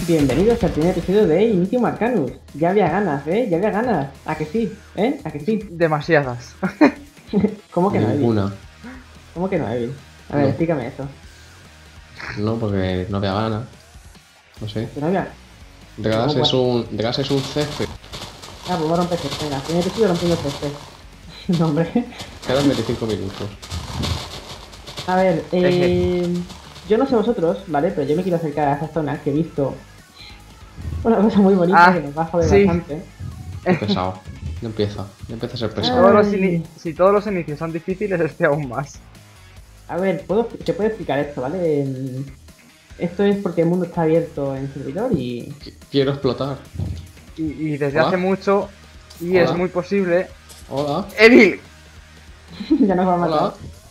Bienvenidos al primer episodio de Initium Arcanus. Ya había ganas, Ya había ganas. ¿A que sí? ¿A que sí? Demasiadas. ¿Cómo que no, Evil? Ninguna. ¿Cómo que no, Evil? A ver, No. explícame eso. No, porque no había ganas. No sé. ¿Que no había? De gas es un césped. Ah, pues vamos a romper césped. Venga, primer episodio rompiendo césped. No, hombre. Quedan 25 minutos. A ver, yo no sé vosotros, ¿vale? Pero yo me quiero acercar a esa zona que he visto una cosa muy bonita que nos va a joder sí. bastante. Qué pesado. Ya empieza a ser pesado. Si todos los inicios son difíciles, este aún más. A ver, te puedo explicar esto, ¿vale? Esto es porque el mundo está abierto en servidor y... Quiero explotar. Y desde Hola. hace mucho, y Hola. es muy posible... Hola. ¡Evil! ya nos va a matar. Hola.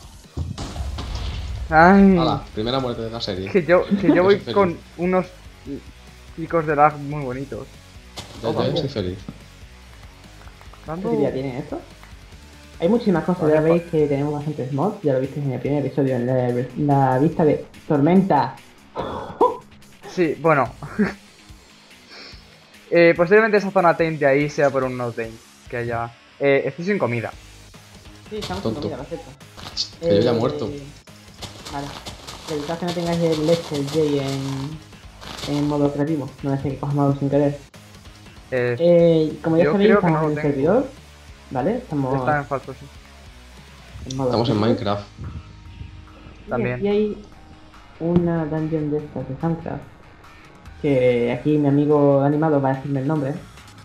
Ay, Hola. Primera muerte de la serie. que yo voy Soy feliz. con unos picos de lag muy bonitos. Desde soy feliz. Dando- ¿Qué día tiene esto? Hay muchísimas cosas, ya veis que tenemos bastantes mods, ya lo visteis en el primer episodio, en la vista de Tormenta. Sí, bueno. Posiblemente esa zona Taint de ahí sea por un no Taint que haya... estoy sin comida. Sí, estamos con Tonto. comida, perfecto. Que yo ya he muerto. Vale. Revisad que no tengáis el Lester J en modo creativo, no me sé que coja modo sin querer. Como ya Yo sabéis, creo que estamos no lo en el tengo. servidor, ¿vale? Estamos Está en falso, sí. en modo Estamos en creativo. Minecraft. Y También. aquí hay una dungeon de estas de Minecraft. Que aquí mi amigo animado va a decirme el nombre.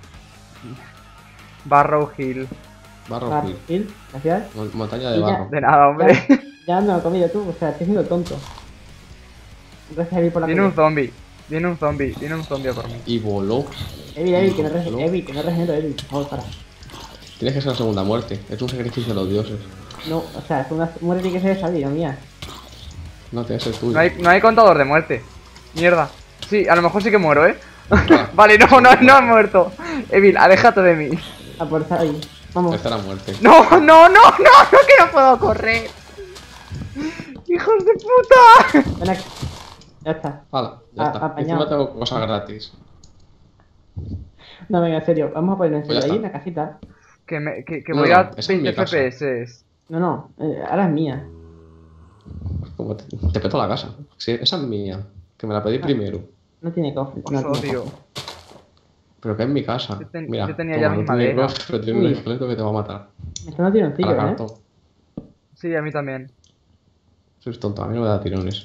Barrow Hill. Barro Bar Hill. Hill, gracias. Montaña de Y ya. barro. De nada, hombre. Ya no lo he comido tú, o sea, estoy siendo tonto. Gracias, Evil, por la Viene un comida. zombie. Viene un zombie a por mí. Y voló. Evil, que no Voló. regenero, Evil, por favor, para. Tienes que ser la segunda muerte. Es un sacrificio de los dioses. No, o sea, es una muerte que ser esa vida mía. No, tiene que ser tuyo. No hay contador de muerte. Mierda. Sí, a lo mejor sí que muero, ¿eh? Ah. Vale, no he muerto. Evil, aléjate de mí. A por estar ahí. Vamos. Esta era muerte. No, que no puedo correr. ¡Hijos de puta! Ven aquí. Ya está. Hala, ya está. Apañado. Encima tengo cosas gratis. No, venga, en serio, vamos a poner en Pues ya serio ahí está. en la casita. Que No, voy no, a esa es mi 20 casa. FPS. No, ahora es mía. Como te peto la casa. Sí, esa es mía. Que me la pedí primero. No tiene cofre. Os No tiene odio. cofre. Pero que es mi casa. Mira, yo tenía toma, ya mi no tiene madera. cofre, pero tiene un Uy. esqueleto que te va a matar. Me están dando A tironcillos, la cartón. Sí, a mí también. Sois tonto, a mí no me da tirones.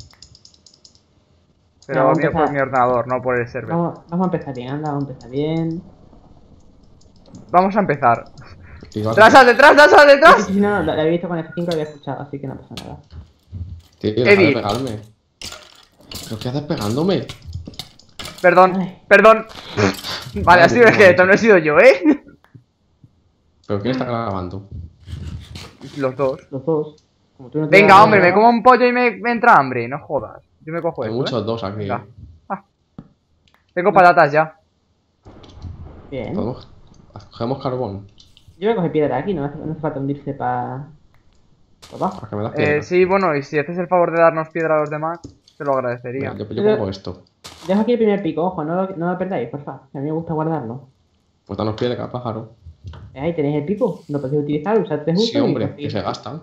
Pero Vamos a mío por empezar. mi ordenador, no por el server. Vamos a empezar bien, anda, vamos a empezar bien. Vamos a empezar. Igual- ¡Detrás, detrás! Si no, la había visto con F5, la había escuchado, así que no pasa nada. Tío, deja de Eddie. pegarme. ¿Pero qué haces pegándome? Perdón. Ay. Vale, ha sido el esqueleto, no he sido yo, ¿eh? ¿Pero quién está grabando? Los dos. Los dos. Como tú no te Venga, das hombre, nada, me como un pollo y me entra hambre, no jodas. Yo me cojo Hay eso, muchos ¿eh? dos aquí. Venga. Tengo patatas ya. Bien. Cogemos carbón. Yo voy a coger piedra aquí, no hace falta hundirse para abajo. Para que me das piedras. Sí, bueno, y si haces el favor de darnos piedra a los demás, te lo agradecería. Mira, yo pongo esto. Dejo aquí el primer pico, ojo, no lo perdáis, porfa. Que a mí me gusta guardarlo. Pues danos piedra, pájaro. Ahí tenéis el pico, lo podéis utilizar, usar 3 usos. Sí, y hombre, conseguir. que se gastan.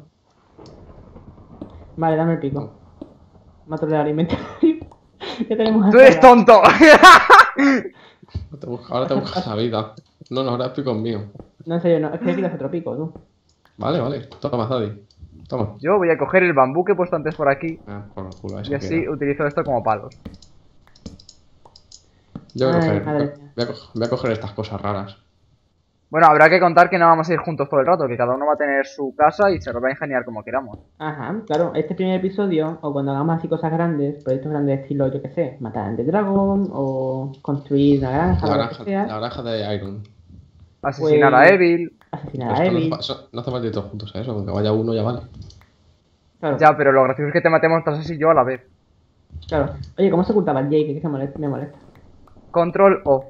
Vale, dame el pico. Mato el alimentario. Ya tenemos ¡Tú eres tonto! Ahora te buscas la vida. No, ahora el pico es mío. No, en serio, no, es que aquí das otro pico, tú. Vale. Toma, Zadie. Toma. Yo voy a coger el bambú que he puesto antes por aquí Por el culo, y ese así queda. utilizo esto como palos. Yo voy a Ay, coger, madre mía. voy a coger estas cosas raras. Bueno, habrá que contar que no vamos a ir juntos todo el rato, que cada uno va a tener su casa y se lo va a ingeniar como queramos. Ajá, claro, este primer episodio, o cuando hagamos así cosas grandes, proyectos grandes estilo, yo que sé, matar al dragón, o construir una granja, o lo que sea, La granja de Iron. Asesinar Pues- a Evil. asesinar Pues a esto Evil. no hace falta ir todos juntos a eso, aunque vaya uno ya vale. Claro, Ya, pero lo gracioso es que te matemos todos y yo a la vez. claro. Oye, ¿cómo se ocultaba el Jake? Que me molesta. Control O.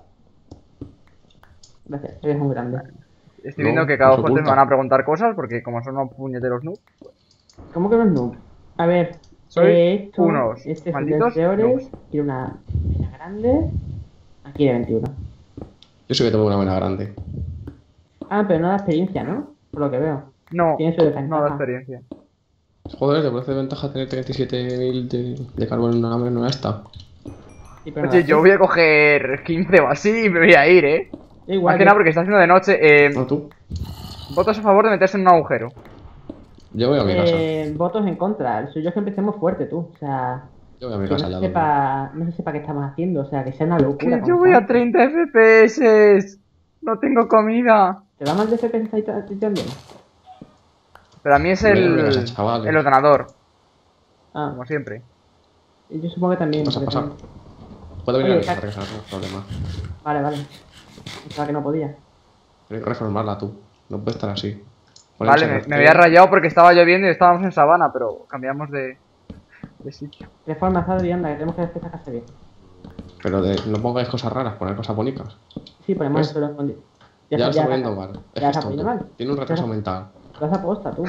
Gracias, eres un grande. Estoy No, viendo que cada no se ojo te oculta. van a preguntar cosas porque como son unos puñeteros noob. ¿Cómo que no es noob? A ver, Soy unos Este es un malditos de ores. noobs. Quiero una vena grande. Aquí de 21. Yo sí que tengo una buena grande. Ah, pero no da experiencia, ¿no? Por lo que veo. No, Tiene su desventaja. no da experiencia. Joder, ¿te parece ventaja tener 37.000 de carbón en una no esta? Sí, pero no Oye, da yo voy a coger 15 o así y me voy a ir, Da igual. Más que nada porque está haciendo de noche. No, tú. Votos a favor de meterse en un agujero. Yo voy a mi casa. Votos en contra. El suyo es que empecemos fuerte, tú. O sea, Yo voy a mi que casa ya. no se sepa qué estamos haciendo. O sea, que sea una Que locura. yo voy a constante. 30 FPS. No tengo comida. ¿Te va mal de FPS ahí a ti también? Pero a mí es Voy a mi casa, chavales. el ordenador, Ah, como siempre. yo supongo que también. Pasa, porque pasa. también- Puedo venir a Oye, mi casa, que no hay problema. Vale. Pensaba que no podía. Tienes que reformarla tú. No puede estar así. Vale, me había rayado porque estaba lloviendo y estábamos en sabana, pero cambiamos de sitio. Reforma, Adri, anda, que tenemos que hacer esta casa bien. Pero no pongáis cosas raras, poner cosas bonitas. Sí, ponemos ¿Ves? el suelo escondido. Ya lo está poniendo mal. Es que ya es está poniendo tonto. mal. Tiene un retraso mental. Lo has aposta, tú.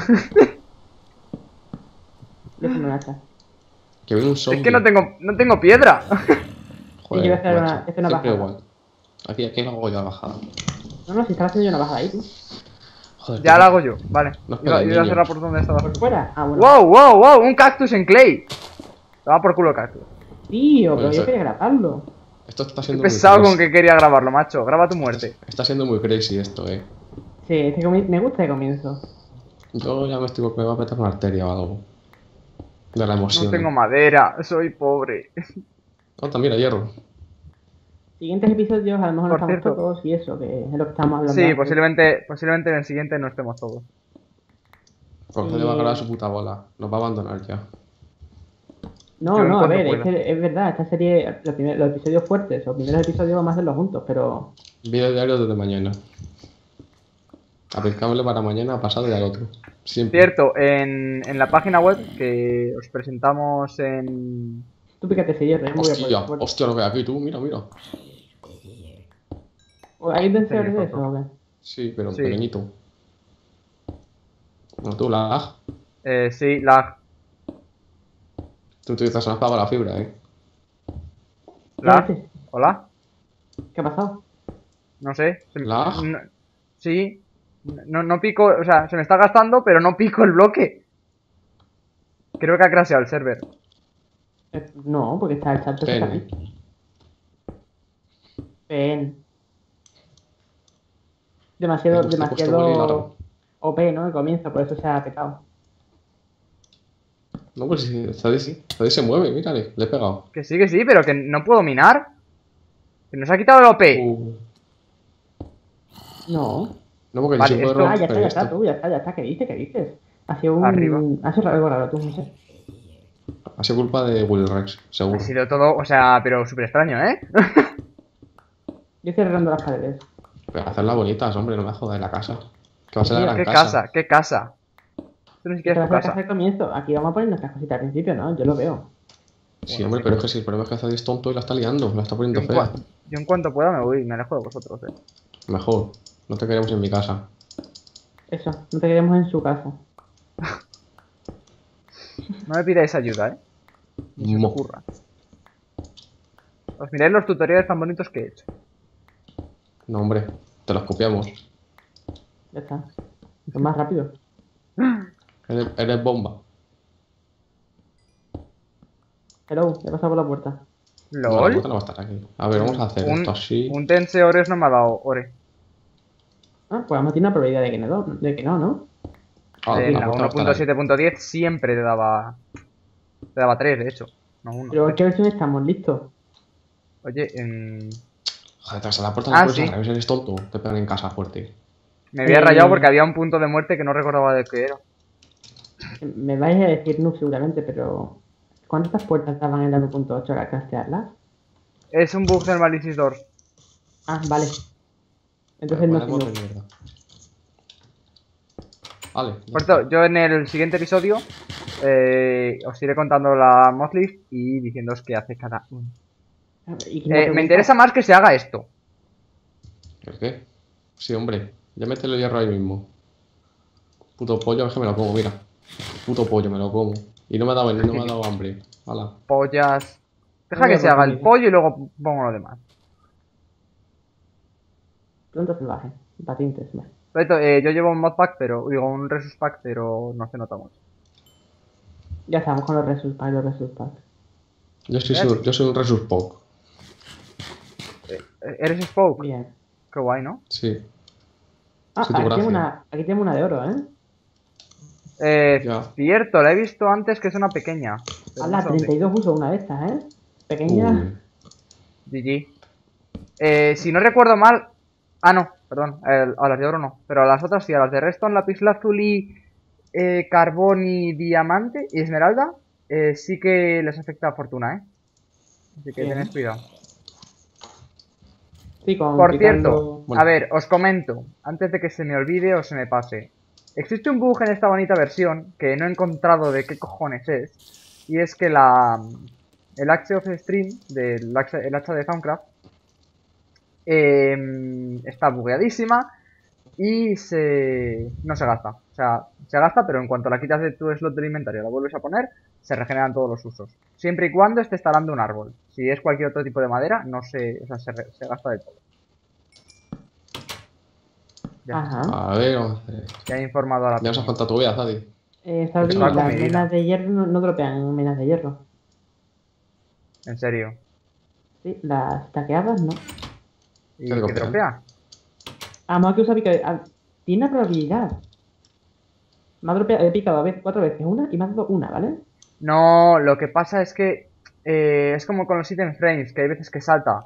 Déjame un hacha. Que viene un Es zombie. que no tengo piedra. Joder, Sí, yo voy a hacer macho. una Siempre bajada. igual. Aquí lo hago yo la bajada. No, si estás haciendo yo una bajada ahí, tú. Joder, Ya la hago yo, vale. No, Iba espera, a niño. hacerla por donde estaba. ¿Por fuera? Ah, bueno. ¡Wow! Un cactus en clay. Te va por culo el cactus. Tío, pero Bueno, yo eso- quería grabarlo. Esto está Estoy siendo muy pesado crazy. con que quería grabarlo, macho. Graba tu muerte. Está siendo muy crazy esto, Sí, me gusta de comienzo. Yo ya me va a petar una arteria o algo. De la No emoción. tengo madera, soy pobre. Oh, mira, hierro. Siguientes episodios a lo mejor no Por estamos cierto. todos y eso, que es lo que estamos hablando. Sí, antes. posiblemente en el siguiente no estemos todos. Jorge le va a ganar su puta bola. Nos va a abandonar ya. No, Yo en a cuanto ver, pueda. es que es verdad, esta serie, los episodios fuertes, los primeros episodios vamos a hacerlos juntos, pero Vídeo diario desde mañana. Aplicable para mañana, pasado y al otro. Siempre. Cierto, en la página web que os presentamos en... tú pícate ese hierro, yo me voy a Hostia, poner fuerte. hostia, lo que hay aquí tú, mira. ¿Hay vencedores de Señor, eso o qué? Sí, pero Sí. pequeñito. Bueno, tú, lag. Sí, lag. Tú utilizas una para la fibra, ¿Lag? ¿Qué ¿Hola? ha pasado? No sé. ¿Lag? Sí. No pico, o sea, se me está gastando, pero no pico el bloque. Creo que ha crasheado el server. No, porque está el chat Pen. perfectamente. Pen. Demasiado, Te he puesto boli largo. OP, ¿no? El comienzo, por eso se ha petado. No, pues sí, Zadie se mueve, mírale, le he pegado. Que sí, pero que no puedo minar. Que nos ha quitado el OP. No. No, porque Vale, yo puedo esto- Ah, ya romper está, esto. tú, ya está. ¿Qué dices? Ha sido Arriba. Ha sido algo raro, tú, no sé. Ha sido culpa de Will Rex, seguro. Ha sido todo, o sea, pero súper extraño, ¿eh? Yo estoy arreglando las paredes. Pero hacerla bonitas, hombre, no me jodas la casa. Que va a ser la gran ¿Qué casa. ¿Qué casa? Esto ni Esta siquiera va es a tu ser la casa casa. al comienzo. Aquí vamos a poner nuestras cositas al principio, ¿no? Yo lo veo. Sí, hombre, pero es que sí, el problema es que Zadie es tonto y la está liando, la está Yo poniendo en, fea. yo en cuanto pueda me voy, me alejo de vosotros, Mejor, no te queremos en mi casa. Eso, no te queremos en su casa. No me pidáis ayuda, ¿eh? Ni se os Mo. ocurra. Os miráis los tutoriales tan bonitos que he hecho. No, hombre, te los copiamos. Ya está. Es más rápido. Eres bomba. Hello, ya he pasado por la puerta. No, la ¿LOL? puerta no va a estar aquí. A ver, vamos a hacer esto así. Un Tense Ores no me ha dado Ore. Ah, pues vamos a tener una probabilidad de que no, ¿no? Ah, En la la puerta va a estar ahí. 1.7.10 siempre te daba... Te daba 3, de hecho. No 1. Pero ¿en qué versión estamos? ¿Listos? Oye, Joder, tras la puerta Ah, no puedes sí. al revés, eres tonto. Te pegan en casa fuerte. me había rayado porque había un punto de muerte que no recordaba de qué era. Me vais a decir no seguramente, pero... ¿Cuántas puertas daban en la 1.8 para castearlas? Es un bug del Malicis Doors. Ah, vale. Entonces no sé. Ponemos de mierda. Vale. ya Por cierto, yo en el siguiente episodio os iré contando la modlist y diciéndoos qué hace cada uno. ¿Y quién pregunta? Me interesa más que se haga esto. está. ¿El qué? Sí, hombre. Ya métele el hierro ahí mismo. Puto pollo, es que me lo como, mira. Puto pollo, me lo como. Y no me ha dado, no me ha dado hambre. Hala. Pollas. Deja No que veo se haga el comida. pollo y luego pongo lo demás. Pronto salvaje. Pacientes, vale. Perfecto, yo llevo un modpack, pero. Digo, un resource pack, pero no se nota mucho. Ya estamos con los resus packs, los resus packs. Yo soy un resurpoc. ¿Eres Spoke? Bien. Qué guay, ¿no? Sí. Ah, Sí, tu gracia. aquí tenemos una de oro, ¿eh? Ya. Cierto, la he visto antes que es una pequeña. Pero no Hala, sé dónde. 32 uso una de estas, ¿eh? Pequeña. Uy. GG. Si no recuerdo mal. Ah, no, perdón. A las de oro no. Pero a las otras sí, a las de Redstone, lapislázuli, carbón y diamante y esmeralda. Sí que les afecta a fortuna, ¿eh? Así que Bien. tened cuidado. Sí, con Por quitando... cierto, Bueno. a ver, os comento, antes de que se me olvide o se me pase. Existe un bug en esta bonita versión que no he encontrado de qué cojones es. Y es que el Axe of Stream, el hacha de Thaumcraft, está bugueadísima y no se gasta. O sea, se gasta, pero en cuanto la quitas de tu slot del inventario y la vuelves a poner, se regeneran todos los usos. Siempre y cuando estés talando un árbol. Si es cualquier otro tipo de madera, no se, o sea, se gasta de todo. Ya, Ajá. A ver, vamos a hacer. ya he informado a la Ya nos has peña. contado tu vida, Zadi. Saudi, Chaval, con las mi vida. menas de hierro no dropean menas de hierro. En serio. Sí, las taqueadas no. ¿Y ¿Qué qué dropean? dropea? Ah, más que usar pica... tiene una probabilidad. Me ha dropeado, he picado 4 veces una y me ha dado una, ¿vale? No, lo que pasa es que es como con los item frames, que hay veces que salta.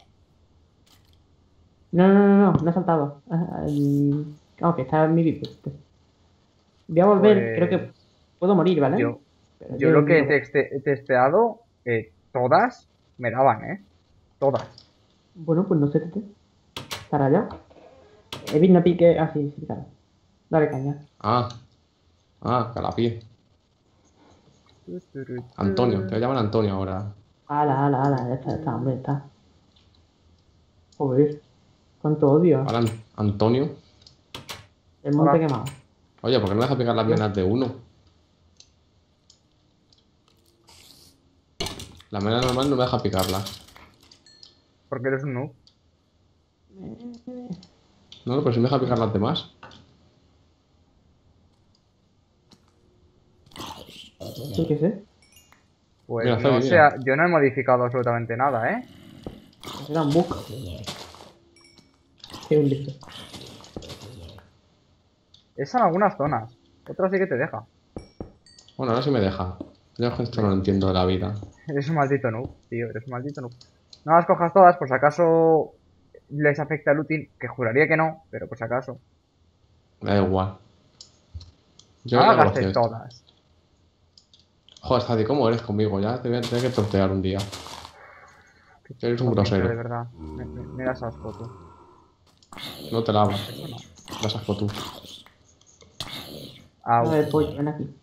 No he saltado. Ok, está en mi VIP. Voy a volver, creo que Pues puedo morir, ¿vale? yo, Pero yo lo que he miro. testeado, todas me daban, ¿eh? Todas. Bueno, pues no sé, Tete. ¿Estará ya? Evit no pique. Ah, sí, sí, claro. Dale caña. Calapié. Antonio, te llaman Antonio ahora. Ala, ya está, hombre, ya está. Joder, cuánto odio. Ahora Antonio. El monte Hola. quemado. Oye, ¿por qué no deja picar las menas de uno? La mena normal no me deja picarlas. Porque eres un noob. No, pero si me deja picar las demás. Sí, que sé. Pues Mira, no Zabi, sé, mira. yo no he modificado absolutamente nada, ¿eh? Era un bug. Qué un listo. Es en algunas zonas. Otras sí que te deja. Bueno, ahora sí me deja. Yo esto no lo entiendo de la vida. Eres un maldito noob, tío, eres un maldito noob. No las cojas todas, por si acaso les afecta el looting, que juraría que no, pero por si acaso. Me da igual. Yo No ya las lo gastes hacía esto. todas. Joder, Zadi, ¿cómo eres conmigo? Ya te voy a tener que tortear un día. Que eres un Lo pincho, de grosero. verdad. Me das asco, tú. No te lavas. Eso no. Das asco tú. A Au. ver, pollo, ven aquí.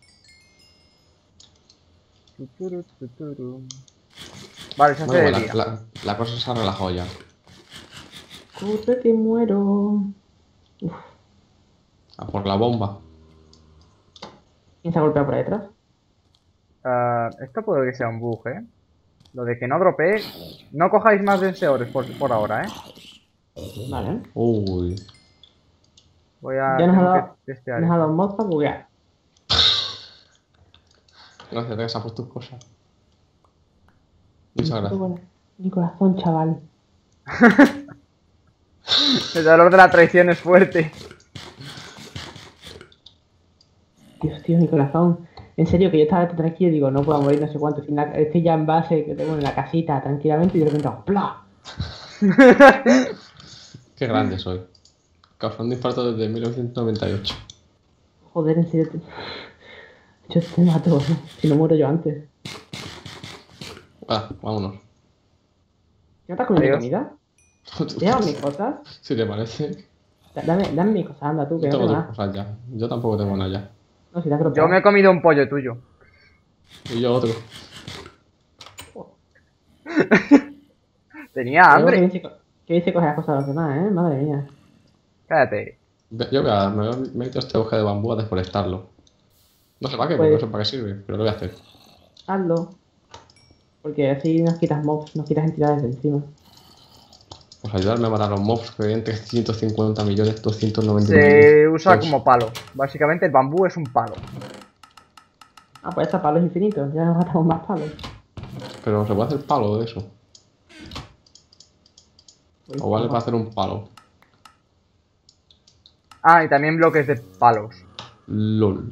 Tuturu. Vale, se hace Bueno, de pues día. la cosa se ha relajado ya. Corre que muero. A por la bomba. ¿Quién se ha golpeado por ahí detrás? Esto puede que sea un bug, ¿eh? Lo de que no dropee. No cojáis más deseadores por ahora, ¿eh? Vale. Uy. Voy a Ya nos ha tengo dado, que testear nos ha eso. dado un mod para buguear. Gracias, Teresa, por tus cosas. Muchas gracias. Bueno, mi corazón, chaval. El dolor de la traición es fuerte. Dios, tío, mi corazón. En serio, que yo estaba tranquilo y digo, no puedo morir, no sé cuánto. Estoy ya en base, que tengo en la casita, tranquilamente, y de repente, ¡plá! Qué grande soy. Causando infarto desde 1998. Joder, en serio. Yo te mato, ¿eh? Si no muero yo antes. Vámonos. ¿No estás comiendo Adiós. comida? ¿Te llevas mis cosas? Si te parece. Dame mis cosas, anda tú, que Yo no tengo tengo tus nada. cosas ya. Yo tampoco tengo nada ya. No, si te has Yo dropeado. me he comido un pollo tuyo. Y yo otro. Tenía Luego hambre. que dice coger las cosas de los demás, madre mía. Cállate. Yo me he metido este bosque de bambú a desforestarlo. No sé para qué, porque no Pues, sé para qué sirve, pero lo voy a hacer. hazlo. Porque así nos quitas mobs, nos quitas entidades de encima. Pues ayudarme a matar a los mobs que vienen 350.290.000. Se usa como palo. Básicamente el bambú es un palo. Ah, pues estos palos infinitos, ya nos matamos más palos. Pero se puede hacer palo de eso. Uy, O vale ojo. para hacer un palo. Ah, y también bloques de palos. LOL.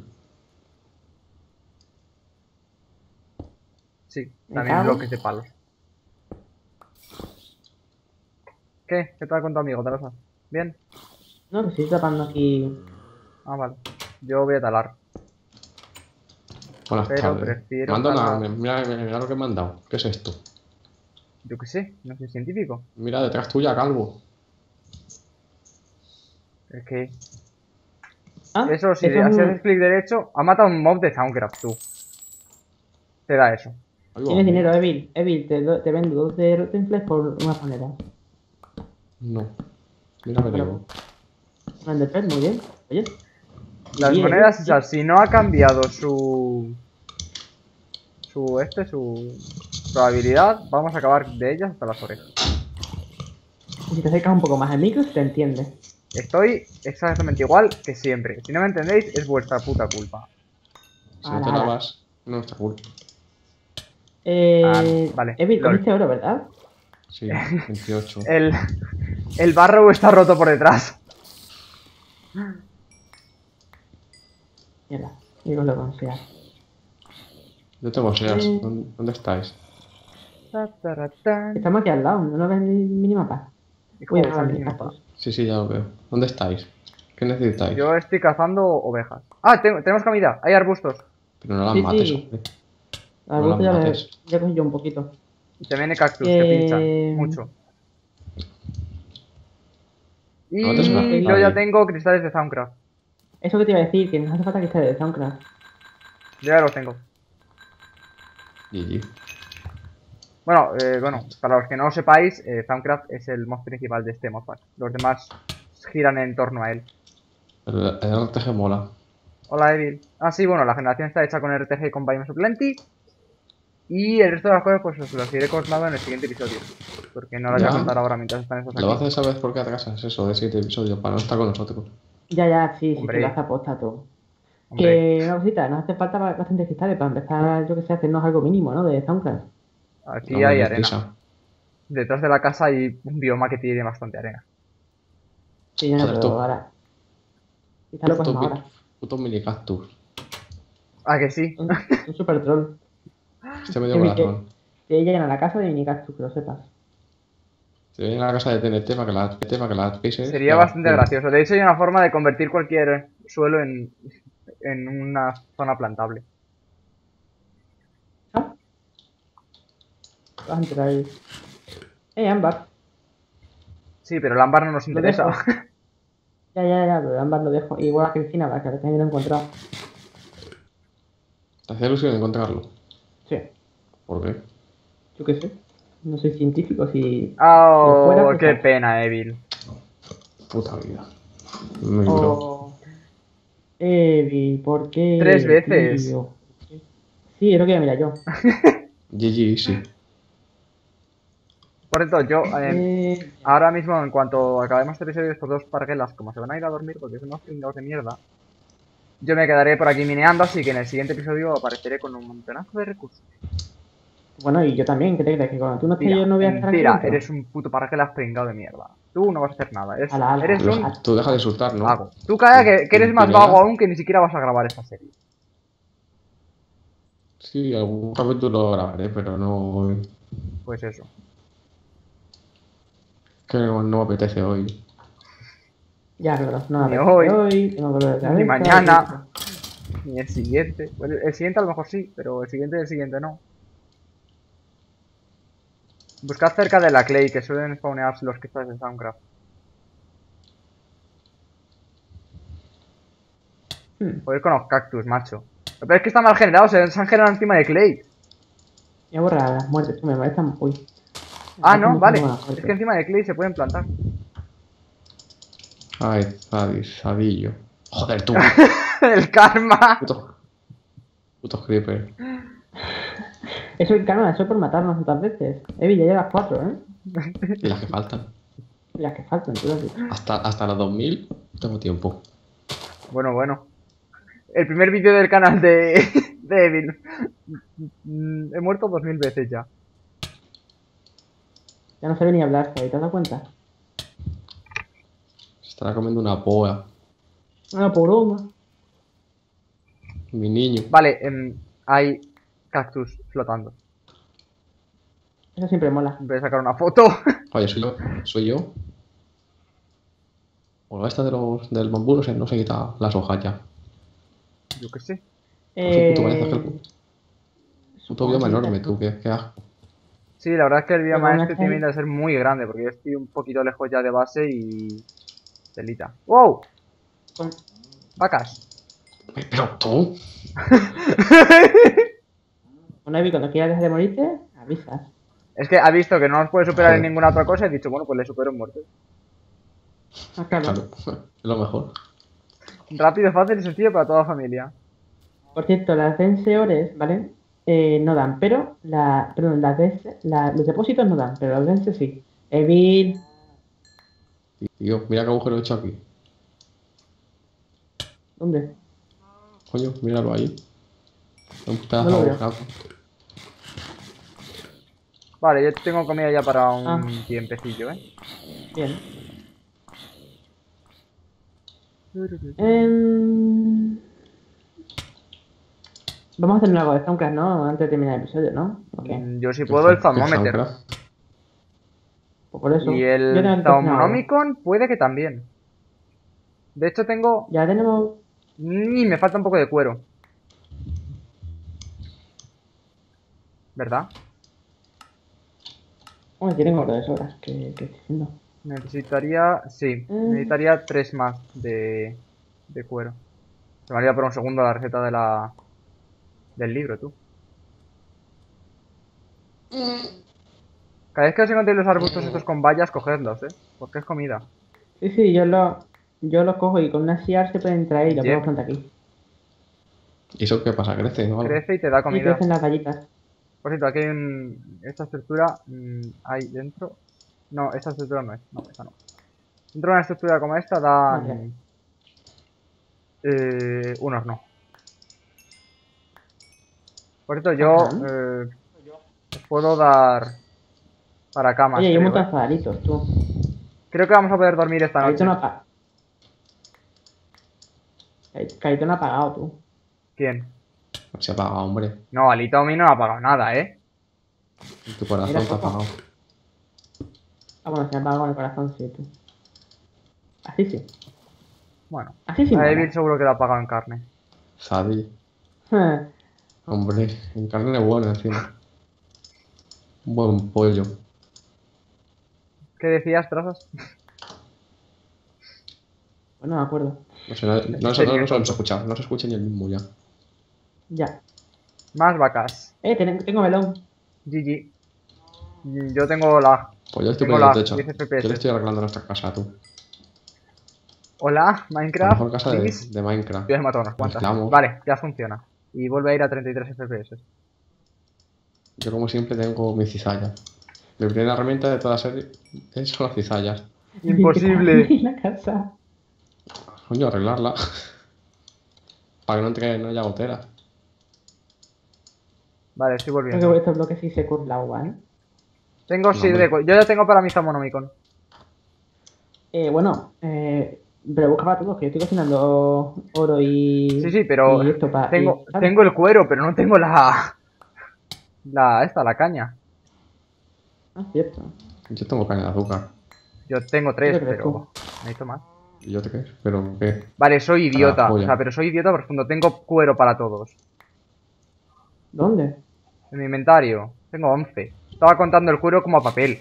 Sí, Me también cago. bloques de palos. ¿Qué? ¿Qué tal con tu amigo, Tarosa? ¿Bien? No, que estoy tapando aquí. Ah, vale. Yo voy a talar. Buenas Pero tardes. prefiero Manda una. talar. Mira lo que me han dado. ¿Qué es esto? Yo qué sé, no soy científico. Mira detrás tuya, calvo. Es que... Ah, Eso, si eso es haces un... clic derecho, ha matado un mob de Soundcraft, tú. Te da eso. Ahí va, Tienes hombre. dinero, Evil. Evil, te vendo 12 Rottenflex por unas monedas. No. Mira, me Pero, digo. un Enderpearl, muy bien. Oye. Las Sí, monedas Evil, esas, si no ha cambiado su habilidad, vamos a acabar de ellas hasta las orejas. sí. Si te acercas un poco más al micro, se te entiende. Estoy exactamente igual que siempre. Si no me entendéis, es vuestra puta culpa. Si no Ala, te ala. lavas, no está cool. Vale, Evil, lol. cogiste oro, ¿verdad? Sí, 28. El barro está roto por detrás. Mierda, digo lo consiga. Yo tengo seas. Eh. ¿Dónde estáis? Estamos aquí al lado, ¿no ves el minimapa? Hijo, Uy, usa nada, el mini minimapa. cactus. Sí, ya lo veo. ¿Dónde estáis? ¿Qué necesitáis? Yo estoy cazando ovejas. Ah, tenemos comida. Hay arbustos. Pero no las Sí, mates, sí. hombre. Al No las gusto mates. ya cogí yo un poquito. Y también hay cactus que pinchan mucho. No mates a Y Evil, yo ya nadie. tengo cristales de Soundcraft. eso que te iba a decir, que nos hace falta que esté de Soundcraft. Yo ya los tengo. GG. Bueno, para los que no lo sepáis, Soundcraft es el mod principal de este modpack. Los demás giran en torno a él. El RPG mola. Hola, Evil. Ah, sí, bueno, la generación está hecha con RTG y con Biomes of Plenty. Y el resto de las cosas, pues os las iré contando en el siguiente episodio. Porque no las voy a Ya. contar ahora mientras están estos Lo aquí. haces, ¿sabes por qué atrasas eso de 7 episodios? Para no estar con nosotros. Ya, sí, sí, Hombre. que lo hace aposta todo. Hombre, Que una cosita, nos hace falta bastantes cristales para empezar, yo que sé, a hacernos algo mínimo, ¿no? De Soundcraft. aquí Hombre, hay qué arena. prisa. Detrás de la casa hay un bioma que tiene bastante arena. Sí, no, Joder, pero tú. ahora. Quizá lo Putos cogemos ahora. putos mini cactus. Ah, que sí. Un super troll. Este medio Que corazón. llegan a la casa de Minicactus, que lo sepas. Se viene a la casa de TNT para que la pises. Sería bastante gracioso. De hecho, hay una forma de convertir cualquier suelo en una zona plantable. ¿Ah? Vas a entrar ahí. Ámbar. Sí, pero el ámbar no nos Lo interesa. dejo. Ya, pero Ámbar lo dejo. Igual a Cristina, para que lo tengan encontrado. ¿Te hacía ilusión encontrarlo? Sí, ¿Por qué? yo qué sé. No soy científico, si Oh, lo fuera, pues, qué pena, Evil. Puta vida. Muy duro. Oh, Evi, ¿por qué? 3 veces. Tío? Sí, es lo que iba a mirar yo. GG, sí. Por cierto, yo Eh, ahora mismo, en cuanto acabemos este episodio, estos dos parguelas, como se van a ir a dormir porque son unos pringados de mierda, yo me quedaré por aquí mineando, así que en el siguiente episodio apareceré con un montonazo de recursos. bueno, y yo también, ¿qué te crees? Que cuando tú no estés yo no voy a estar aquí Mentira, dentro. eres un puto parguelas pringado de mierda. Tú no vas a hacer nada, Ala. eres un Tú deja de insultar, ¿no? vago. Tú calla que eres más Pilinga. vago aún que ni siquiera vas a grabar esta serie. Sí, algún capítulo lo grabaré, pero no. Pues eso. Que no me apetece hoy. Ya, claro, no, a Ni ver, hoy, tengo dolor de ni cabeza, mañana. Ni el siguiente. Bueno, el siguiente a lo mejor sí, pero el siguiente no. Buscad cerca de la Clay, que suelen spawnearse los cristales de Soundcraft. Voy con los cactus, macho. Pero es que está mal generado, se han generado encima de Clay. Ya borra las muertes, tú me molestan. Uy. Ah, Me no, molestan vale. mucho las Es muertes. que encima de Clay se pueden plantar. Ay, sadillo. Joder, tú. El karma. Putos creeper. Eso es calma, eso es por matarnos tantas veces. Evi, ya llevas 4, ¿eh? Y las que faltan. Y las que faltan, tú lo has dicho. Hasta las 2000 tengo tiempo. Bueno, bueno. El primer vídeo del canal de, de Evil. He muerto 2000 veces ya. Ya no sabe ni hablar, ¿te has dado cuenta? Se estará comiendo una poa. Una poronga. Mi niño. Vale, hay cactus flotando. Eso siempre mola. Voy a sacar una foto. Oye, soy yo. Soy yo. O esta del bambú no se quita las hojas ya. Yo qué sé. Pues un puto coñazo, Eh... puto bioma enorme, tú, qué asco. Sí, la verdad es que el Pero bioma aún este así- tiende a ser muy grande, porque yo estoy un poquito lejos ya de base y... Telita. ¡Wow! con- Vacas. Pero tú. Bueno, Evi, cuando quieras dejar de morirte, avisas. Es que ha visto que no nos puede superar en Joder. ninguna otra cosa y he dicho, bueno, pues le supero en muerte. Ah, claro. Claro, es lo mejor. Rápido, fácil y sencillo para toda la familia. Por cierto, las denseores, ¿vale? No dan, pero perdón, los depósitos no dan, pero los denses sí. Evil, Tío, mira qué agujero he hecho aquí. ¿dónde? Coño, míralo ahí. Un pedazo No lo de veo. agujerazo. Vale, yo tengo comida ya para un Ah. tiempecillo, ¿eh? Bien. Em, Vamos a hacer algo de Stonecraft, ¿no? Antes de terminar el episodio, ¿no? Ok. Yo si puedo el thermometer. Pues por eso. Y Yo el tengo que cocinar algo. Taumonomicon puede que también. De hecho tengo... Ya tenemos. Ni me falta un poco de cuero. ¿Verdad? Bueno, tienen oro de sobras. ¿Qué estoy diciendo? Necesitaría... Sí, necesitaría 3 más de cuero. Se me haría por un segundo la receta de del libro, tú. Cada vez que os encontréis los arbustos estos con bayas, cogedlos, porque es comida. Sí, sí, yo lo cojo y con una SIAR se pueden traer y lo Yep. pongo frente aquí. ¿Y eso qué pasa? ¿Crece o algo? Crece y te da Y comida. crecen las gallitas. Por cierto, aquí hay esta estructura hay dentro. No, esta estructura no es. No, esta no. Dentro de una estructura como esta dan un horno. Por cierto, yo Ajá. os puedo dar para camas, Oye, hay un creo, montón de fadaritos, tú. Creo que vamos a poder dormir esta Caíto noche. no Caíto no ha pagado, tú. ¿Quién? Se ha apagado, hombre. No, Alitomi no ha pagado nada, En tu corazón Mira, te ha poco. apagado. Ah, bueno, se me ha apagado con el corazón, sí, tú. Así sí. Bueno, Así sí a mola. Evil seguro que la ha pagado en carne. Sadi. Ah, Hombre, en carne buena encima. Un buen pollo. ¿Qué decías, Trazas? Bueno, me acuerdo. No sé, no se nos escucha. No se escucha ni el mismo ya. Ya. Más vacas. Tengo melón. GG. Yo tengo lag. Pues yo estoy Tengo poniendo lag, el techo. 10 Yo FPS. le estoy arreglando nuestra casa, tú. Hola, La Minecraft, mejor casa please. de Minecraft. Ya he matado unas cuantas. Mezclamos. Vale, ya funciona. Y vuelve a ir a 33 FPS. Yo como siempre tengo mis cizallas. Mi primera herramienta de toda la serie son las cizallas. Imposible. En la casa. Coño, arreglarla. Para que no haya goteras. Vale, estoy Creo que volviendo. estos bloques sí se curla agua, ¿eh? Tengo No, 6 hombre. de... Yo ya tengo para mi Thermonomicon. Bueno, pero busca para todos, que yo estoy cocinando oro y. Sí, pero Y esto para. tengo ¿sabes? el cuero, pero no tengo la caña. Ah, cierto. Yo tengo caña de azúcar. Yo tengo 3, ¿Qué crees pero tú? necesito más. ¿Y yo te qué? ¿Pero qué? Vale, soy idiota. polla. O sea, pero soy idiota profundo. Tengo cuero para todos. ¿Dónde? En mi inventario. Tengo 11. Estaba contando el cuero como papel.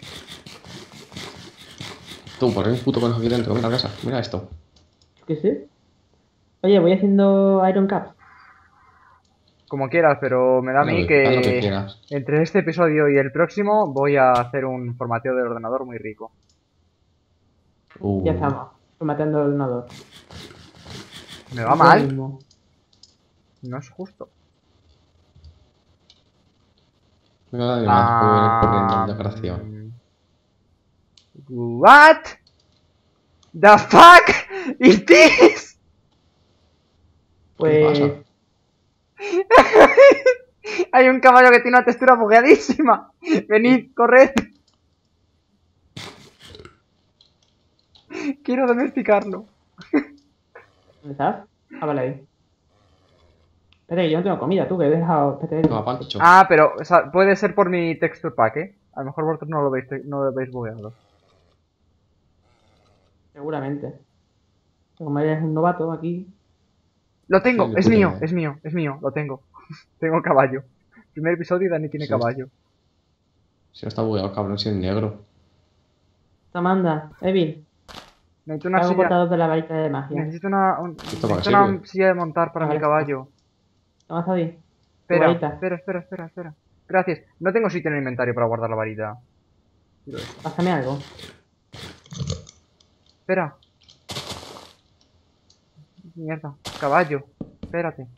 Tú, ¿por qué hay un puto conejo aquí dentro? Mira la casa. Mira esto. ¿Qué sé? Oye, voy haciendo Iron Caps. Como quieras, pero me da a mí Haz lo que que quieras. entre este episodio y el próximo voy a hacer un formateo del ordenador muy rico. Ya estamos. Formateando el ordenador. Me va Lo mal. mismo. No es justo. Mira el animal, cómo viene corriendo, el desgraciado. What? The fuck is this? ¿Qué Pues... pasa? Hay un caballo que tiene una textura bugueadísima. Venid, corred. Quiero domesticarlo. ¿Dónde estás? Ah, vale, ahí. Espera, que yo no tengo comida, tú, que he dejado... espérate. No, Pancho. Ah, pero o sea, puede ser por mi texture pack, ¿eh? A lo mejor vosotros no lo veis bugueado. Seguramente. Como eres un novato aquí... Lo tengo, Sí, es puta mío, madre. es mío, es mío, lo tengo. Tengo caballo. Primer episodio y Dani tiene Sí. caballo. Si no está bugueado, cabrón, si es negro. Amanda, Evil, Necesito te una hago silla. portador de la varita de magia. Necesito ¿Esto para qué necesito una sirve? silla de montar para Ah, mi vale. caballo. Toma, Zabi. Tu Espera, varita. espera. Gracias. No tengo sitio en el inventario para guardar la varita. Quiero esto. Pásame algo. Espera. Mierda. Caballo. Espérate.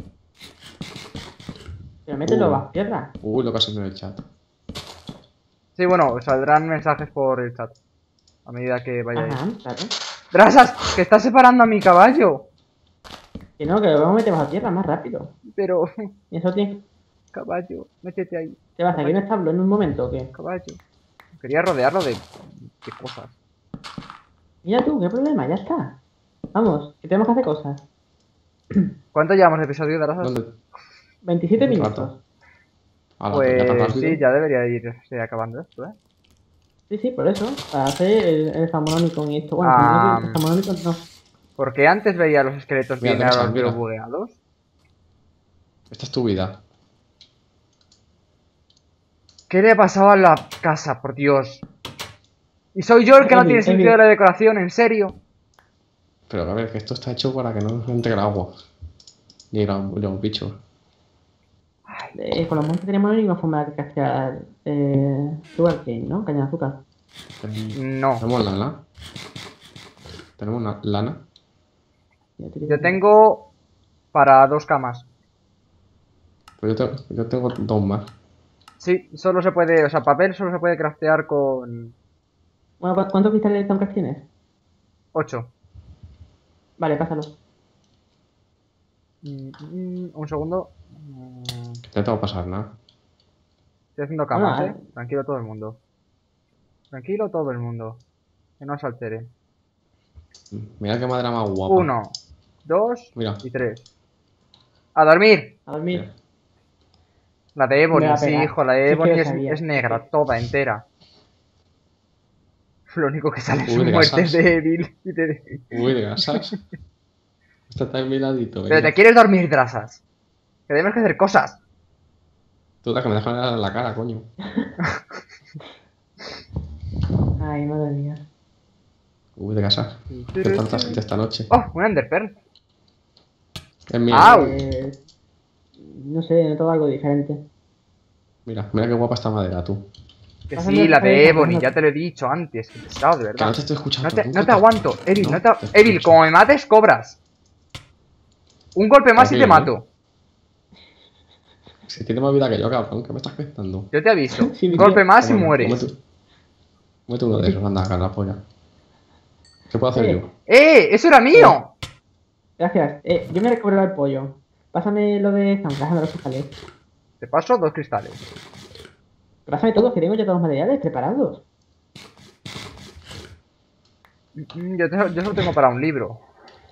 Pero mételo Uy. bajo tierra. Lo que has hecho en el chat. Sí, bueno, saldrán mensajes por el chat. A medida que vaya Ajá, ahí. claro. ¡Drasas! ¡Que estás separando a mi caballo! Que no, que lo vamos a meter bajo tierra más rápido. Pero... Y eso tiene... Caballo, métete ahí. ¿Te vas a aquí un establo en un momento o qué? Caballo. Quería rodearlo de cosas. Mira tú, ¿qué problema? Ya está. Vamos, que tenemos que hacer cosas. ¿Cuánto llevamos de episodio, Drasas? ¿Dónde? 27 Un minutos. rato. Ala, ya tan Pues rápido. sí, ya debería irse acabando esto, ¿eh? Sí, sí, por eso. Para hacer el Zamononicon y esto. Bueno, Ah, el Zamononicon no. Porque antes veía los esqueletos Mira, bien Drasas, ahora los veo mira. bugueados. Esta es tu vida. ¿Qué le ha pasado a la casa, por Dios? Y soy yo el que no tiene sentido de la decoración, ¿en serio? Pero a ver, que esto está hecho para que no entre el agua. Ni los bichos. Con los montes tenemos la única forma de castear sugarcane, ¿no? Caña de azúcar. No. ¿Tenemos lana? ¿Tenemos lana? Yo tengo para 2 camas. Pues yo tengo 2 más. Sí, solo se puede, o sea, papel solo se puede craftear con Bueno, ¿cuántos cristales de Stonecraft tienes? 8. Vale, pásalo. Un segundo. No te va a pasar nada. Estoy haciendo camas, Bueno, Tranquilo todo el mundo. Tranquilo todo el mundo. Que no se altere. Mira qué madera más guapa. 1, 2 Mira. y 3. ¡A dormir! A dormir. La de Me va Ebony, a sí, pegar. hijo, la de Sí, que Ebony lo es, sabía. es negra, toda entera. Lo único que sale Uy, son de muertes gasas. de Evil y de... Uy, de gasas. Esta está en mi ladito. Pero venga. te quieres dormir, Drasas. Que tenemos que hacer cosas. Tú la que me dejas en la cara, coño. Ay, madre mía. Uy, de gasas. ¿Qué tanta gente esta noche? ¡Oh! Un Enderpearl. Es mío. ¡Au! No sé, noto algo diferente. Mira qué guapa esta madera, tú. Que Pásame sí, el la de papel, Ebony, pásame. ya te lo he dicho antes. Qué pesado, de Que no verdad. te estoy escuchando. No te aguanto, Evil, No, no te... te Evil, escucho. como me mates, cobras. Un golpe más y te Tranquilo, mato. Si tiene más vida que yo, cabrón, ¿qué me estás pensando? Yo te aviso. Sí, Un golpe más y Toma, mueres. cómete uno de esos, anda, a la polla. ¿Qué puedo hacer yo? ¡Eso era mío! Gracias. Yo me recobro el pollo. Pásame lo de Stonecraft, de los cristales. Te paso 2 cristales. Pásame todo, que tengo ya todos los materiales preparados. Yo solo tengo para un libro.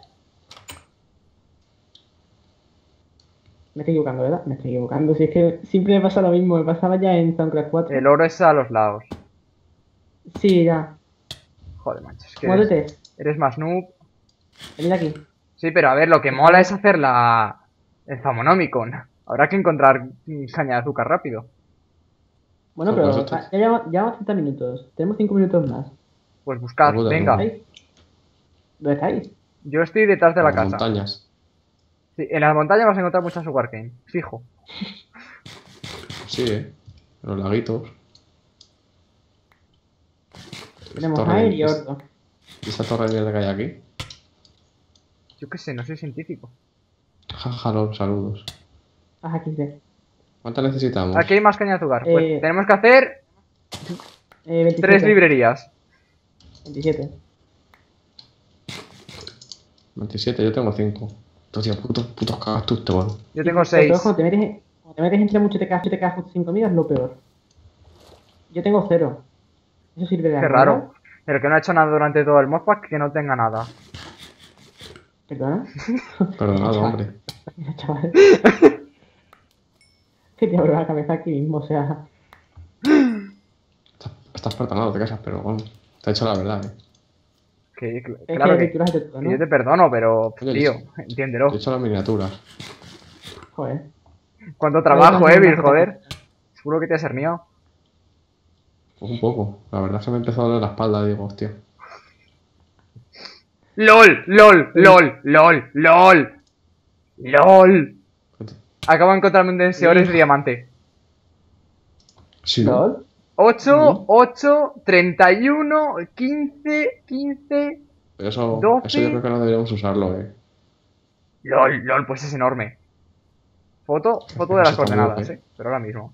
Me estoy equivocando, ¿verdad? Me estoy equivocando. Si es que siempre me pasa lo mismo. Me pasaba ya en Stonecraft 4. El oro es a los lados. Sí, ya. Joder, macho, es que Muévete. eres más noob. Venid aquí. Sí, pero a ver, lo que mola es hacer el Zamonomicon. Habrá que encontrar caña de azúcar rápido. Bueno, Pues pero vosotros. ya llevamos 30 minutos. Tenemos 5 minutos más. Pues buscad, Joder, venga. ¿Estáis? ¿Dónde estáis? Yo estoy detrás de la Las casa. montañas. Sí, en las montañas vas a encontrar mucha sugarcane, fijo. Sí, en los laguitos. Tenemos torre- aire y es- orto. ¿Y esa torre de mierda que hay aquí? Yo qué sé, no soy científico. Jaja, los saludos. Haz aquí, ve. ¿Cuántas necesitamos? Aquí hay más caña de azúcar. Pues Eh, tenemos que hacer 27. 3 librerías. 27. 27, yo tengo 5. Hostia, putos cactus, te van. Yo tengo Lo 6. peor, cuando te metes entre mucho te quedas justo sin comida, es lo peor. Yo tengo 0. Eso sirve de Qué algo, raro. ¿verdad? Pero que no ha hecho nada durante todo el modpack que no tenga nada. ¿Perdona? Perdonado, hombre. Chaval. Que te abro la cabeza aquí mismo, o sea. Estás perdonado, te casas, pero bueno, te ha hecho la verdad, Que, Es claro que tú lo has hecho todo, que ¿no? yo te perdono, pero, Oye, tío, te entiéndelo. he hecho las miniaturas. Joder. ¿Cuánto Pero trabajo, yo también Bill, me hace joder? tanta- Seguro que te has herniado. Pues un poco. La verdad es que me empezó a doler la espalda y digo, hostia. LOL, LOL, LOL, LOL, LOL, LOL. Acabo de encontrarme un denseadores de diamante. Si no, ¿LOL? 8, Sí. 8, 31, 15, 15, pero eso yo 12. creo que no deberíamos usarlo, LOL, LOL, pues es enorme. Foto Que de no las se está muy coordenadas, OP. pero ahora mismo.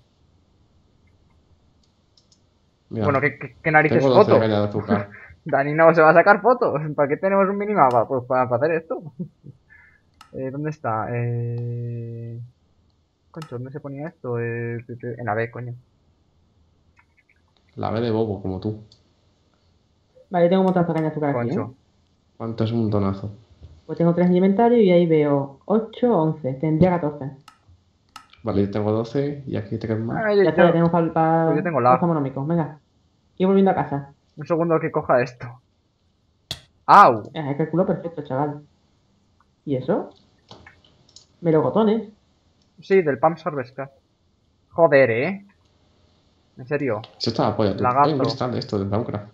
Mira, Bueno, ¿qué narices tengo 12 de foto? caña de azúcar. Dani no se va a sacar fotos. ¿Para qué tenemos un minimapa? Pues para hacer esto. ¿Dónde está? Concho, ¿dónde se ponía esto? En la B, coño. La B de bobo, como tú. Vale, tengo un montón de caña de azúcar aquí, ¿eh? Concho. ¿Cuánto es un montonazo? Pues tengo 3 en inventario y ahí veo 8, 11. Tendría 14. Vale, yo tengo 12 y aquí te quedan más. Ah, Ya está, ya tenemos pues para yo tengo los lag. económicos. Venga. Y volviendo a casa. Un segundo que coja esto. ¡Au! El cálculo perfecto, chaval. ¿Y eso? Melocotones. Sí, del Pump Harvest. Joder, En serio. Si está la polla, tú. Hay un Lagazo. cristal de esto, de Minecraft.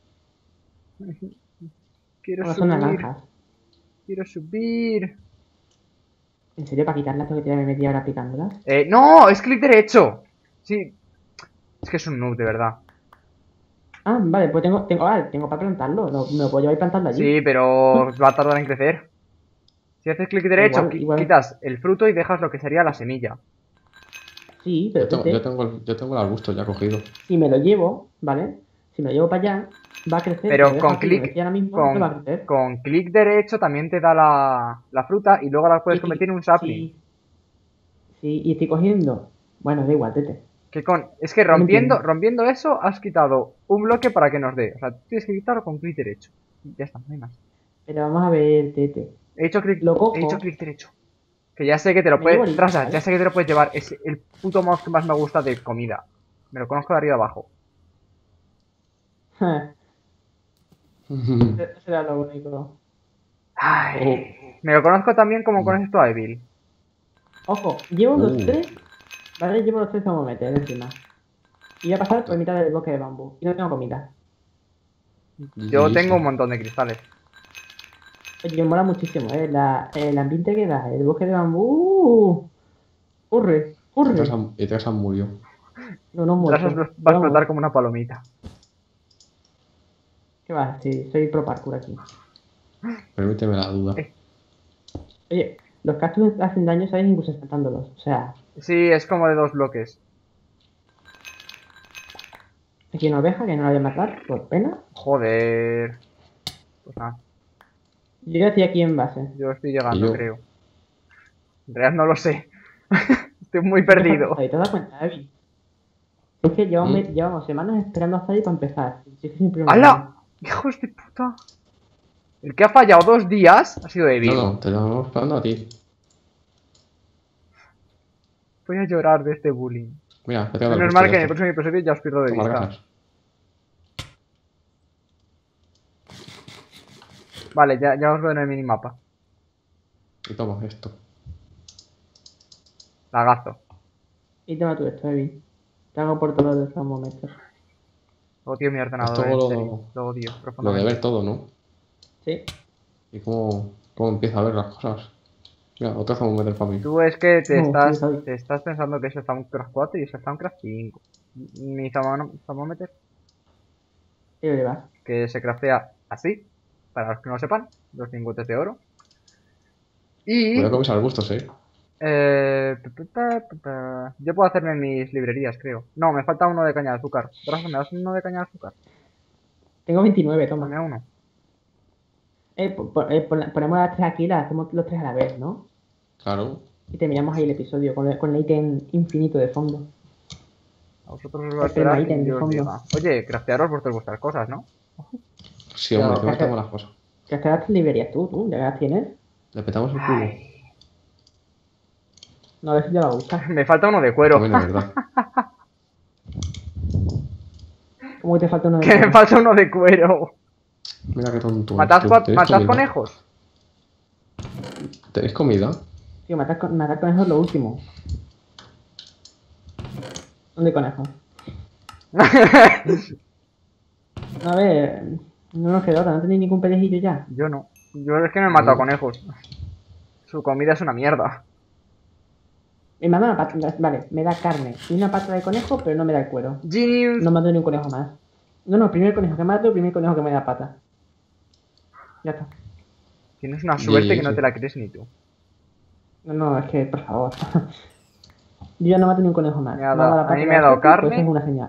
Quiero Bueno, son subir. naranjas. Quiero subir. ¿En serio? ¿Para quitarlas tengo que tirarme media hora picándolas? ¡No! ¡Es clic derecho! Sí. Es que es un noob, de verdad. Ah, vale, pues tengo para plantarlo. Me lo puedo llevar y plantarlo allí. Sí, pero va a tardar en crecer. Si haces clic derecho, Igual. quitas el fruto y dejas lo que sería la semilla. Sí, pero Yo tengo el arbusto ya cogido. si me lo llevo, ¿vale? Si me lo llevo para allá, va a crecer. Pero Si lo dejo aquí donde estoy ahora mismo, no va a crecer. con clic derecho también te da la fruta y luego la puedes Y convertir en un sapling. sí, sí, y estoy cogiendo. Bueno, da igual, tete. Es que No entiendo. rompiendo eso has quitado un bloque para que nos dé. O sea, tienes que quitarlo con clic derecho. Ya está, no hay más. Pero vamos a ver, tete. He hecho clic Lo cojo. derecho. Que ya sé que te lo Me llevo puedes. el- Trasa, ¿vale? ya sé que te lo puedes llevar. Es el puto mouse que más me gusta de comida. Me lo conozco de arriba abajo. Eso será lo único. Ay, me lo conozco también como conoces tú a Evil. Ojo, llevo los Uh. 3. Vale, llevo los 3 termómetros encima. Y voy a pasar por mitad del bosque de bambú. Y no tengo comida. Yo tengo un montón de cristales. Oye, mola muchísimo, el ambiente que da, el bosque de bambú. ¡Hurre! ¡Hurre! Y Trasan murió. No Tras muerto. va a Vamos. explotar como una palomita. ¿Qué va? Sí, soy pro parkour aquí. Permíteme la duda. Oye, los cactus hacen daño, ¿sabes? Incluso espantándolos. O sea, Sí, es como de 2 bloques. aquí hay una oveja que no la voy a matar, por pena. Joder. Pues nada, Yo ya estoy aquí en base. yo estoy ¿Y llegando, yo? creo. En realidad no lo sé. Estoy muy perdido. ¿Te das cuenta, Abby? Es que llevamos semanas esperando hasta ahí para empezar. Si es que siempre lo mismo. ¡Hala! ¡Hijos de puta! El que ha fallado 2 días ha sido Evil. No, te estamos esperando a ti. Voy a llorar de este bullying. Mira, te tengo el Menos arbusto mal que en ya el próximo episodio ya os pierdo de Toma las vista. gafas. Vale, ya os veo en el minimapa. Y toma esto. Lagazo. Y toma tú esto, Abby. Te hago por todos los momentos. Odio mi ordenador, Esto en serio. Lo odio Lo de profundamente. ver todo, ¿no? Sí. Y cómo empieza a ver las cosas. Mira, otro meter para mí. Tú es que No, sí, soy. te estás pensando que es el Soundcraft 4 y es el Soundcraft 5. Mi thermometer, Y lo llevas. que se craftea así, para los que no lo sepan, los lingotes de oro. Y Cuidado con mis arbustos, Yo puedo hacerme mis librerías, creo. No, me falta uno de caña de azúcar. Brazo, ¿me das uno de caña de azúcar? Tengo 29, Dame toma. uno. Ponemos las tres aquí y las hacemos los tres a la vez, ¿no? Claro. Y terminamos ahí el episodio con el ítem infinito de fondo. A vosotros os voy a El primer esperar ítem que de yo os fondo. diga. Oye, craftearos vuestras cosas, ¿no? Sí, Ya, hombre, que que metemos las cosas. Que hasta las librerías tú, ya las tienes. Le petamos el culo. No, a ver si te va a gustar. Me falta uno de cuero. También es verdad. ¿Cómo que te falta uno de Que me cuero? falta uno de cuero. Mira qué tonto. ¿Matad, tú. ¿Tenéis matad comida? conejos? ¿Tenéis comida? Tío, matar conejos es lo último. ¿Dónde conejos? A ver, no nos queda otra, no tenéis ningún pelejillo ya. Yo no. Yo es que no he matado conejos. Su comida es una mierda. Me manda una pata, vale, me da carne y una pata de conejo, pero no me da el cuero. Genius. No mato ni un conejo más. No, primer conejo que mato, primer conejo que me da pata. Ya está. Tienes una suerte Sí, que no sí. te la crees ni tú. No, es que, por favor. Yo ya no mato ni un conejo más. Me ha Me ha dado dado- la a pata mí de me ha dado Alberto, pues carne. eso es una señal.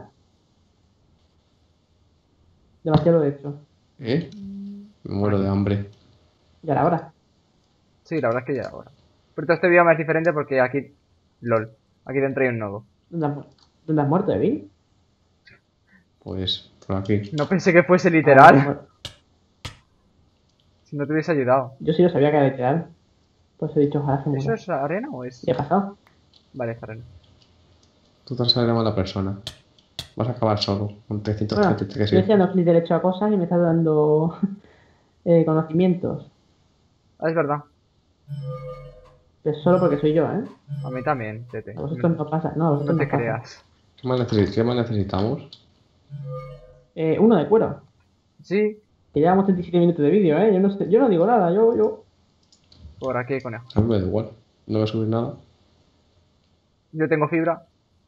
Demasiado de hecho. ¿Eh? Me muero de hambre. Ya era hora. Sí, la verdad es que ya ahora. Pero este bioma es diferente porque aquí... LOL. Aquí dentro hay un nodo. ¿Dónde has muerto, Evil? Pues por aquí. No pensé que fuese Ah, literal. Si no te hubiese ayudado. yo sí lo sabía que era literal. Pues he dicho, ojalá se ¿Eso muera. es arena o es...? ¿Qué ha pasado? Vale, es arena. Tú te sales mala persona. Vas a acabar solo. Con Bueno, 333 que estoy sí. haciendo clic derecho a cosas y me está dando conocimientos. Ah, es verdad. Pero solo porque soy yo, ¿eh? A mí también, Tete. A vosotros no pasa. No, a vosotros No te no pasa. creas. ¿Qué más necesitamos? Uno de cuero. Sí, Que llevamos 37 minutos de vídeo, ¿eh? Yo no digo nada, yo... por aquí hay conejo. A mí me da igual. No voy a subir nada. Yo tengo fibra.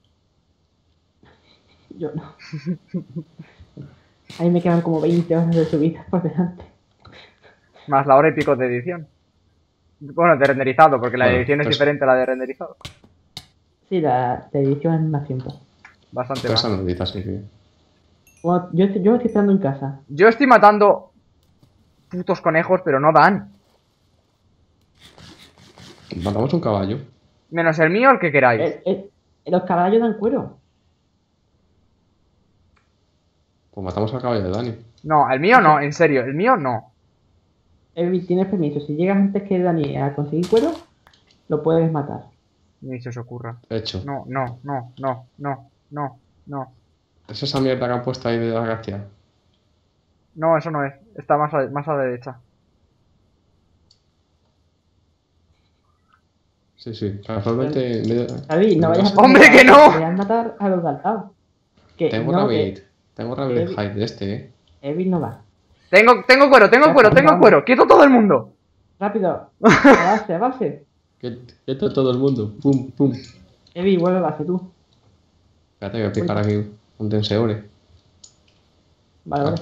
Yo no. Ahí me quedan como 20 horas de subida por delante. Más la hora y pico de edición. Bueno, de renderizado, porque la Bueno, edición es pues- diferente a la de renderizado. Sí, la edición es más tiempo. Bastante Pero más. esa necesita, sí, sí. Bueno, yo me estoy esperando en casa. Yo estoy matando putos conejos, pero no dan. Matamos un caballo. Menos el mío, el que queráis. Los caballos dan cuero. Pues matamos al caballo de Dani. No, el mío no, en serio, el mío no. Evil, tienes permiso. Si llegas antes que Dani a conseguir cuero, lo puedes matar. Ni se os ocurra. Hecho. No. ¿Es esa mierda que han puesto ahí de la gracia? No, eso no es. Está más a la derecha. Sí, sí. Casualmente... David, no vayas a... ¡Hombre, que no! Voy a matar a los de al lado. Que Tengo no, Rabbit. Tengo Rabbit que- Hide de este, ¿eh? Evil no va. Tengo Ya, cuero. vamos. ¡Quieto todo el mundo! Rápido. A base. Quieto todo el mundo. Pum, pum. Evil, vuelve a base tú. Espérate, voy a picar aquí un tenseore. Vale, Ah. vale.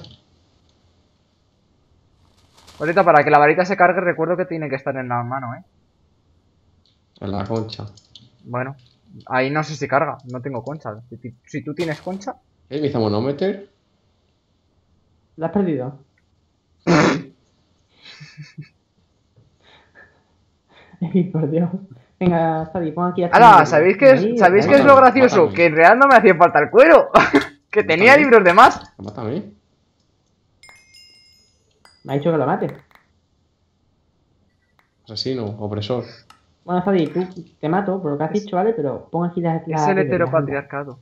Ahorita, para que la varita se cargue, recuerdo que tiene que estar en la mano, ¿eh? En la concha. Bueno, ahí no sé si carga. No tengo concha. Si tú tienes concha... Mi thermometer. ¿La has perdido? Evil, por Dios. Venga, Sadi, pon aquí la... ¡Hala! ¿Sabéis qué es lo mátame, gracioso? mátame. Que en realidad no me hacía falta el cuero. Que tenía Mátame. libros de más. Mátame. Me ha dicho que lo mate. Asesino, opresor. Bueno, Sadi, tú te mato por lo que has dicho, ¿vale? Pero pon aquí la... Es el la- heteropatriarcado.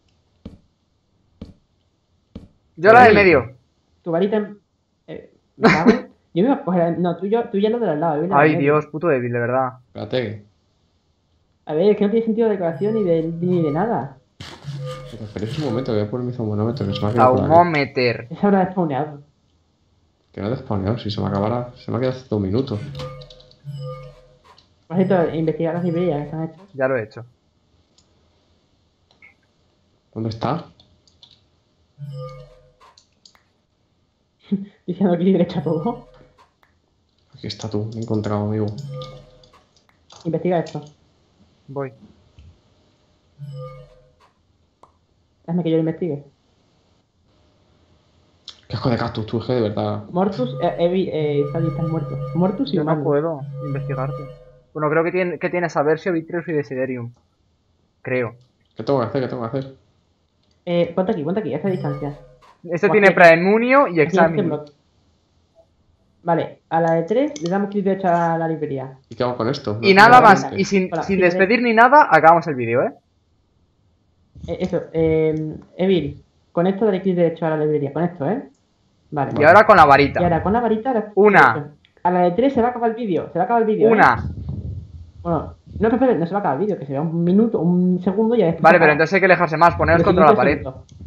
Yo la del medio. Tu varita... me cago en- Yo me iba a coger... No, tú ya lo del lado. Evil, la del Ay, medio. Dios, puto débil, de verdad. Espérate. A ver, es que no tiene sentido de decoración ni de nada. Pero esperéis un momento, voy a poner mi thermometer que se me ha quedado por ahí. Taumometer. Esa hora de spawneado. Que no he despawneado, si se me acabará. Se me ha quedado hace 2 minutos. Por cierto, investigar las librerías que están hechas. Ya lo he hecho. ¿Dónde está? Diciendo que derecha todo. Aquí está tú, me he encontrado, amigo. Investiga esto. Voy. Déjame que yo lo investigue. Qué asco de cactus, tú, es que de verdad. Mortus, Sally, estás muerto. Mortus y Yo no humano. puedo investigarte. Bueno, creo que tienes Aversio, Vitreus y Desiderium. Creo. ¿Qué tengo que hacer? ¿Qué tengo que hacer? Ponte aquí, a esta distancia. Este O tiene aquí, Praemunio y aquí en este Examine. bloque. Vale, a la de 3 le damos clic derecho a la librería. ¿Y qué hago con esto? Y No nada tengo más, mente. y sin Hola, despedir ni nada, acabamos el vídeo, ¿eh? Evil, con esto dale clic derecho a la librería. Con esto, ¿eh? Vale. Y ahora con la Y varita. ahora con la varita. Una. A la de 3 se va a acabar el vídeo. Se va a acabar el vídeo. Una. Bueno, no, espera, no se va a acabar el vídeo, que se vea un minuto, un segundo y ya después. Vale, se pero acaba. entonces hay que alejarse más, poneros Los contra la siguientes pared. segundos.